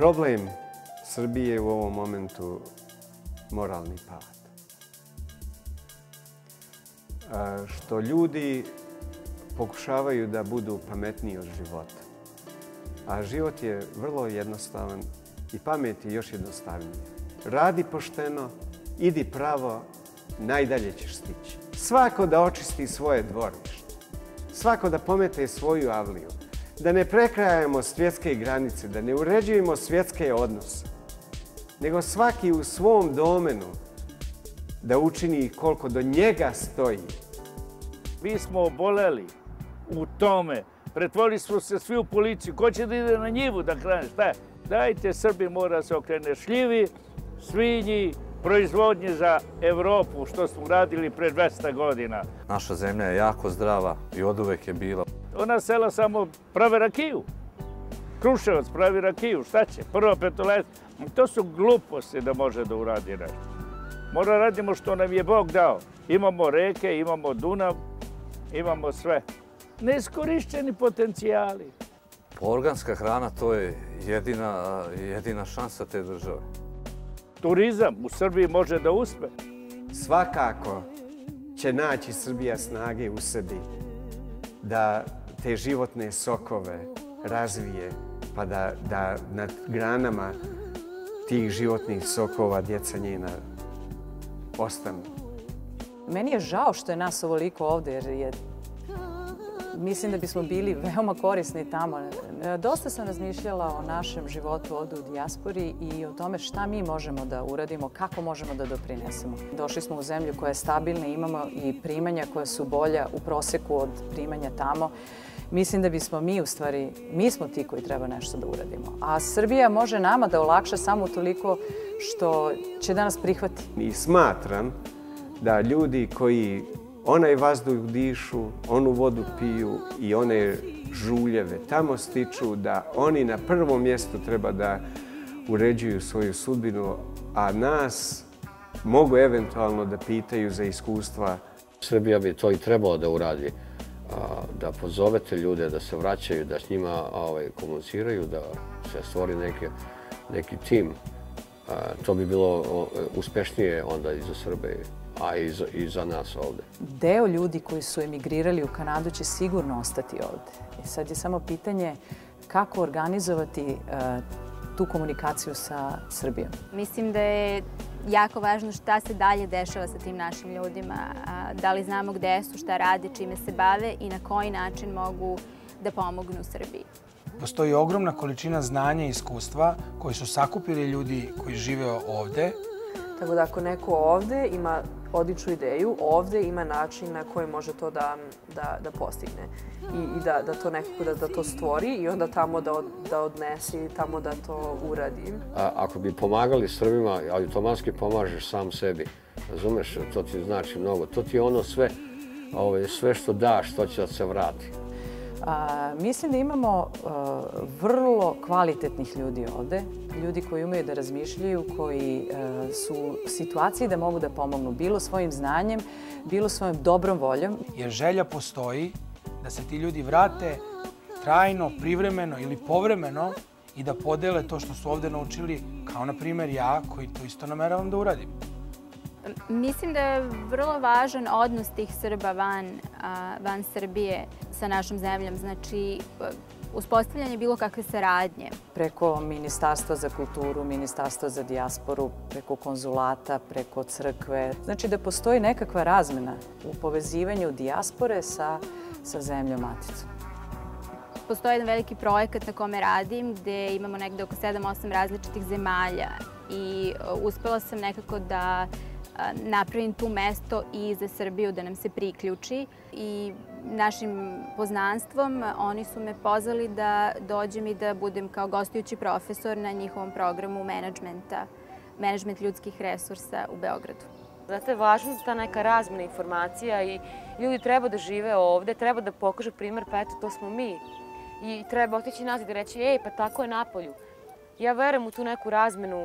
Problem Srbije u ovom momentu moralni pad. Što ljudi pokušavaju da budu pametniji od života. A život je vrlo jednostavan i pamet je još jednostavnije. Radi pošteno, idi pravo, najdalje ćeš stići. Svako da očisti svoje dvorište, svako da pomete svoju avliju, da ne prekrajamo svjetske granice, da ne uređujemo svjetske odnose, nego svaki u svom domenu da učini koliko do njega stoji. Mi smo oboleli u tome, pretvorili smo se svi u policiju. Ko će da ide na njivu da krene? Šta je? Dajte, Srbi mora se okrene šljivi, svinji, proizvodnje za Evropu, što smo radili pre 200 godina. Naša zemlja je jako zdrava i oduvek je bila. Ona sela samo prave rakiju. Kruševac pravi rakiju, šta će? Prvo petolet. To su gluposti da može da uradi nešto. Mora radimo što nam je Bog dao. Imamo reke, imamo Dunav, imamo sve. Neiskorišćeni potencijali. Organska hrana to je jedina šansa te države. Turizam u Srbiji može da uspe. Svakako će naći Srbija snage u sebi da te životne sokove razvije, pa da na granama tih životnih sokova djeca njena ostanu. Meni je žao što je nas ovoliko ovde, jer mislim da bismo bili veoma korisni tamo. Dosta sam razmišljala o našem životu ovde u dijaspori i o tome šta mi možemo da uradimo, kako možemo da doprinesemo. Došli smo u zemlju koja je stabilna, imamo i primanja koja su bolja u proseku od primanja tamo. Mislim da bismo mi smo ti koji treba nešto da uradimo. A Srbija može nama da olakša samo toliko što će da nas prihvati. I smatram da ljudi koji onaj vazduh dišu, onu vodu piju i one žuljeve tamo stiču, da oni na prvom mjestu treba da uređuju svoju sudbinu, a nas mogu eventualno da pitaju za iskustva. Srbija bi to i trebalo da uradi, da pozovete ljude, da se vraćaju, da s njima komuniciraju, da se stvori neki tim. To bi bilo uspešnije onda i za Srbe, a i za nas ovde. Deo ljudi koji su emigrirali u Kanadu će sigurno ostati ovde. Sad je samo pitanje kako organizovati tu komunikaciju sa Srbijom. Mislim da je jako važno šta se dalje dešava sa tim našim ljudima. Da li znamo gde su, šta rade, čime se bave i na koji način mogu da pomognu Srbiji. Postoji ogromna količina znanja i iskustva koji su sakupili ljudi koji žive ovde. Tako da ako neko ovde ima odličnu ideju, ovde ima način na koji može to da postigne. I da to nekako da to stvori i onda tamo da odnesi, tamo da to uradi. Ako bi pomagali Srbima, automatski pomažeš sam sebi. Razumeš, to ti znači mnogo. To ti je ono sve što daš, to će da se vrati. Mislim da imamo vrlo kvalitetnih ljudi ovde, ljudi koji umeju da razmišljaju, koji su u situaciji da mogu da pomognu bilo svojim znanjem, bilo svojom dobrom voljom. Jer želja postoji da se ti ljudi vrate trajno, privremeno ili povremeno i da podele to što su ovde naučili, kao na primjer ja koji to isto nameravam da uradim. Mislim da je vrlo važan odnos tih Srba van Srbije sa našom zemljom. Znači, uspostavljanje bilo kakve saradnje. Preko Ministarstva za kulturu, Ministarstva za dijasporu, preko konzulata, preko crkve. Znači da postoji nekakva razmena u povezivanju dijaspore sa zemljom maticom. Postoji jedan veliki projekat na kome radim gde imamo negde oko 7-8 različitih zemalja i uspela sam nekako da napravim tu mesto i za Srbiju da nam se priključi i našim poznanstvom oni su me pozvali da dođem i da budem kao gostujući profesor na njihovom programu menadžment ljudskih resursa u Beogradu. Zato je važna ta neka razmena informacija i ljudi treba da žive ovde, treba da pokažu primer, pa eto, to smo mi. I treba otići nazad i reći, ej, pa tako je napolju. Ja verujem u tu neku razmenu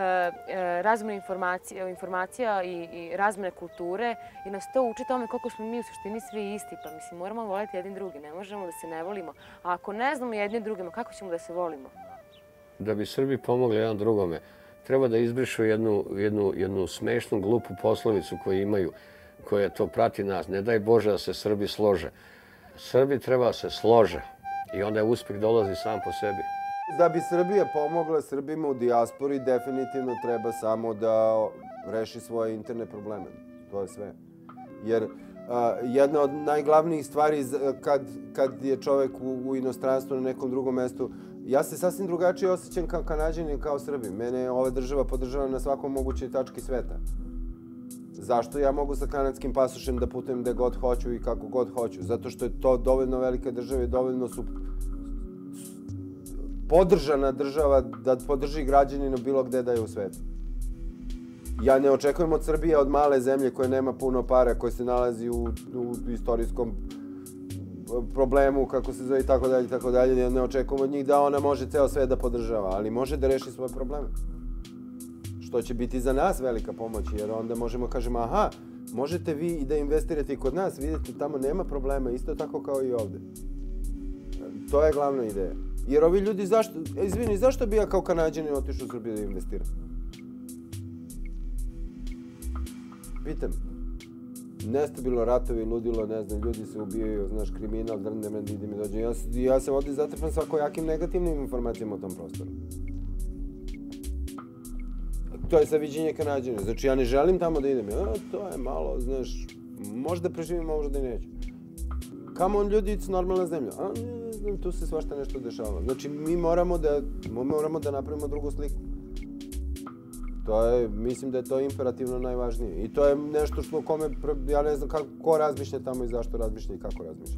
informacija i razmene kulture i nas to uči tome koliko smo mi u suštini svi isti. Pa mislim, moramo voliti jedni drugi, ne možemo da se ne volimo. A ako ne znamo jedni drugima, kako ćemo da se volimo? da bi Srbi pomogli jedan drugome, treba da izbrišu jednu smešnu, glupu poslovicu koju imaju, koja to prati nas. Ne daj Bože da se Srbi slože. Srbi treba da se slože i onda uspeh dolazi sam po sebi. Da bi Srbija pomogla Srbima u dijaspori, definitivno treba samo da reši svoje interne probleme. To je sve. Jer jedna od najglavnijih stvari kad je čovek u inostranstvu na nekom drugom mestu, ja se sasvim drugačije osjećam kao Kanađanin, kao Srbi. Mene ova država podržava na svakom mogućoj tački sveta. Zašto ja mogu sa kanadskim pasošem da putujem gde god hoću i kako god hoću? Zato što je to dovoljno velika država i dovoljno su podržana država da podrži građanina bilo gde da je u svetu. Ja ne očekujem od Srbije, od male zemlje koja nema puno para, koja se nalazi u istorijskom problemu, kako se zove i tako dalje, ne očekujem od njih da ona može ceo svet da podržava, ali može da reši svoje probleme. Što će biti za nas velika pomoć, jer onda možemo kažemo, aha, možete vi i da investirate i kod nas, vidite, tamo nema problema, isto tako kao i ovde. To je glavna ideja. Jer ovi ljudi, zašto bi ja kao Kanađanin otišao u Srbiju da investiram? Pitam. Nestabilno, ratovi, ludilo, ne znam, ljudi se ubijaju, znaš, kriminal, drne, ide mi dođe. Ja sam ovdje zatrpan svakojakim negativnim informacijama o tom prostoru. To je saviđenje Kanađana. Znači, ja ne želim tamo da idem. To je malo, znaš, možda preživim, možda i neću. Come on, ljudi, it's normalna zemlja. Ne znam, tu se svašta nešto dešava. Znači, mi moramo da napravimo drugu sliku. Mislim da je to imperativno najvažnije. I to je nešto što kome, ja ne znam ko razmišlja tamo i zašto razmišlja i kako razmišlja.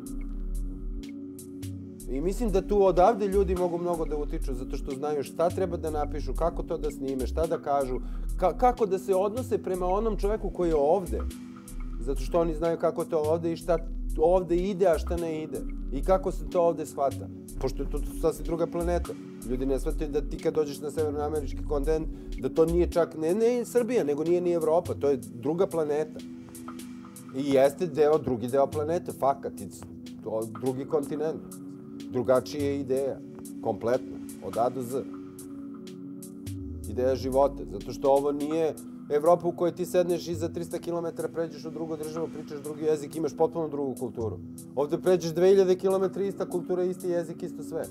I mislim da tu odavde ljudi mogu mnogo da utiču, zato što znaju šta treba da napišu, kako to da snime, šta da kažu, kako da se odnose prema onom čoveku koji je ovde. Zato što oni znaju kako to ovde i šta ovde ide, a šta ne ide. I kako se to ovde shvata. Pošto je to sasvim druga planeta. Ljudi ne shvataju da ti kad dođeš na severnoamerički kontinent, da to nije čak, ne Srbija, nego nije ni Evropa. To je druga planeta. I jeste drugi deo planete, fakat. To je drugi kontinent. Drugačija je ideja. Kompletno. Od A do Z. Ideja života. Zato što ovo nije Evropa u kojoj ti sedneš i za 300 km pređeš u drugu državu, pričaš drugi jezik, imaš potpuno drugu kulturu. Ovde pređeš 2000 km, ista kultura, isti jezik, isto sve.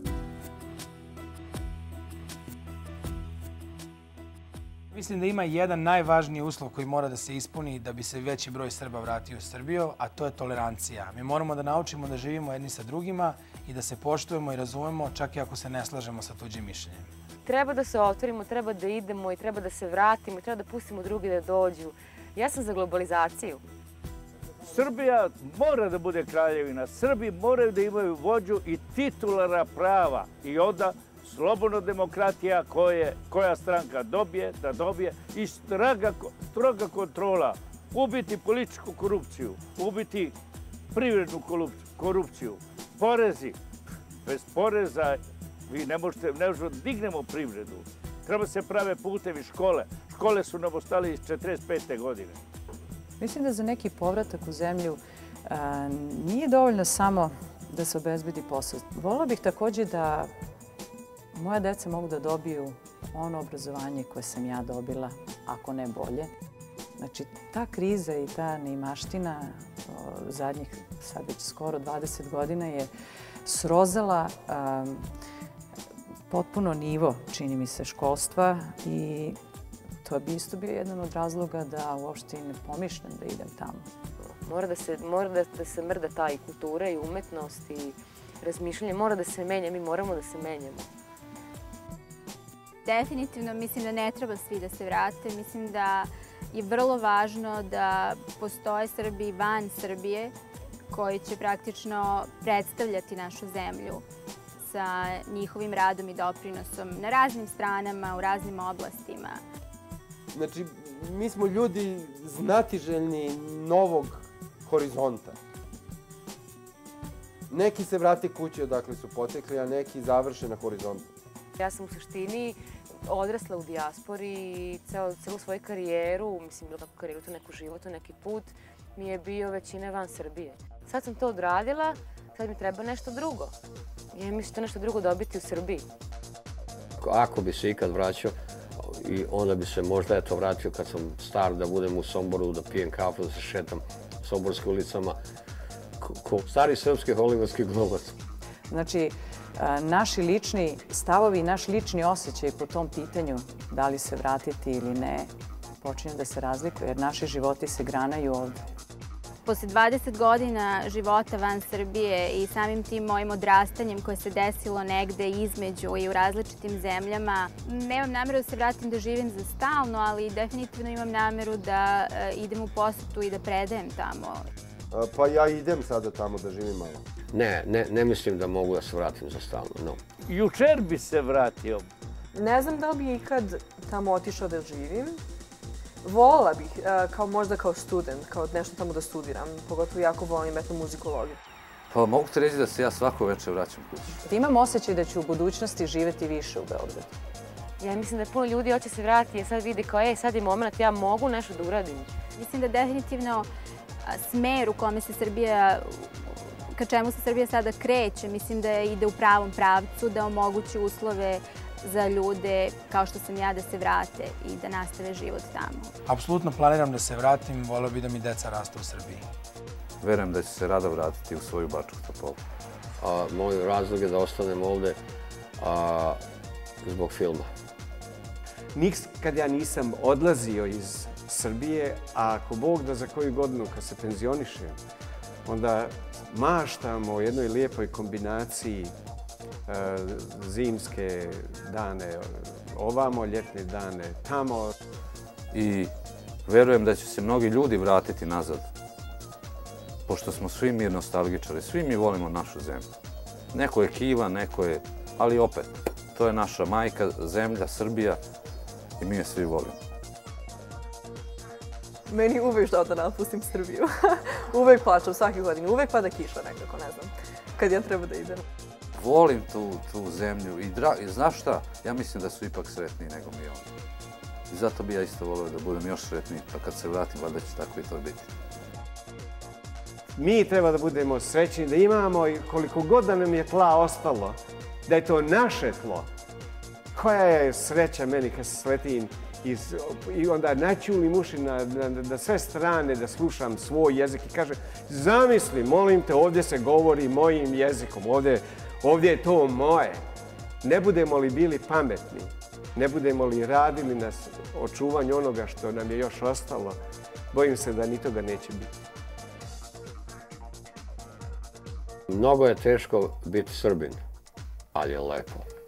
Mislim da ima jedan najvažniji uslov koji mora da se ispuni da bi se veći broj Srba vratio u Srbiju, a to je tolerancija. Mi moramo da naučimo da živimo jedni sa drugima i da se poštujemo i razumemo čak i ako se ne slažemo sa tuđim mišljenjem. Treba da se otvorimo, treba da idemo i treba da se vratimo i treba da pustimo drugi da dođu. Ja sam za globalizaciju. Srbija mora da bude kraljevina. Srbi moraju da imaju vođu i titulara prava. I onda slobodna demokratija koja stranka dobije, da dobije i stroga kontrola. Ubiti političku korupciju, ubiti privrednu korupciju, porezi. Bez poreza vi ne možete da dignemo privredu. Treba se prave putevi, škole. Škole su nam ostale iz 45. godine. Mislim da za neki povratak u zemlju nije dovoljno samo da se obezbedi posao. Volila bih također da moja deca mogu da dobiju ono obrazovanje koje sam ja dobila, ako ne bolje. Znači, ta kriza i ta neimaština zadnjih, sad već skoro 20 godina je srozala potpuno nivo, čini mi se, školstva i to bi isto bio jedan od razloga da uopšte ne pomišljam da idem tamo. Mora da se mrda ta i kultura i umetnost i razmišljanje. Mora da se menja, mi moramo da se menjamo. Definitivno mislim da ne treba svi da se vrate. Mislim da je vrlo važno da postoje Srbi van Srbije koji će praktično predstavljati našu zemlju sa njihovim radom i doprinosom na raznim stranama, u raznim oblastima. Znači, mi smo ljudi znatiželjni novog horizonta. Neki se vrate kući odakle su potekli, a neki završe na horizontu. Ja sam u suštini odrasla u dijaspori i celu svoju karijeru, mislim, bilo kako karijeru, to neku život, to neki put, mi je bio većina van Srbije. Sad sam to odradila, sad mi treba nešto drugo. Ja mislim to nešto drugo dobiti u Srbiji. ako bi se ikad vraćao, i onda bi se možda eto vratio kad sam star da budem u Somboru, da pijem kafu, da se šetam somborskim ulicama, ko stari srpski hollywoodski glumac. Znači, naši lični stavovi i naš lični osjećaj po tom pitanju da li se vratiti ili ne počinju da se razlikuje, jer naši životi se granaju ovde. Posle 20 godina života van Srbije i samim tim mojim odrastanjem koje se desilo negde između i u različitim zemljama, nemam nameru da se vratim da živim za stalno, ali definitivno imam nameru da idem u posetu i da predajem tamo. Pa ja idem sada tamo da živim malo. Ne mislim da mogu da se vratim za stalno, no. Jučer bi se vratio. Ne znam da li bi ikad tamo otišao da živim. Volila bih, možda kao student, kao nešto tamo da studiram. Pogotovo jako volim etnomuzikologiju. Pa mogu ti reći da se ja svako večer vraćam kući. Imam osjećaj da ću u budućnosti živeti više u Beogradu. Ja mislim da puno ljudi hoće se vratiti jer sad vidi kao, sad je moment, ja mogu nešto da uradim. Mislim da definitivno smer u kome se Srbija, ka čemu se Srbija sada kreće, mislim da ide u pravom pravcu, da omogući uslove za ljude kao što sam ja da se vrate i da nastave život tamo. Apsolutno planiram da se vratim, volio bih da mi deca rastu u Srbiji. Verujem da će se rado vratiti u svoju Bačku Topolu. Moj razlog je da ostanem ovde zbog filma. Nikad ja nisam odlazio iz Srbije, a ako Bog da za koju godinu kad se penzionišem, onda maštam o jednoj lijepoj kombinaciji zimske dane ovamo, ljetne dane tamo. I verujem da će se mnogi ljudi vratiti nazad, pošto smo svi mi nostalgičari, svi mi volimo našu zemlju. Neko je kiva, neko je, ali opet, to je naša majka, zemlja, Srbija i mi je svi volimo. Meni uvek žao da napustim Srbiju. Uvek plačam svake godine, uvek pada kiša nekako, ne znam, kad ja treba da idem. Volim tu zemlju i znaš šta? Ja mislim da su ipak sretniji nego mi ovdje. I zato bi ja isto volio da budem još sretniji, pa kad se vratim, valjda će tako i to biti. Mi treba da budemo srećni, da imamo koliko god da nam je tla ostalo, da je to naše tlo. Koja je sreća meni kad se sletim i onda naćulim uši na sve strane da slušam svoj jezik i kažem, zamisli, molim te, ovdje se govori mojim jezikom, ovdje je to moje. Ne budemo li bili pametni, ne budemo li radili na očuvanju onoga što nam je još ostalo, bojim se da ni toga neće biti. Mnogo je teško biti Srbin, ali je lepo.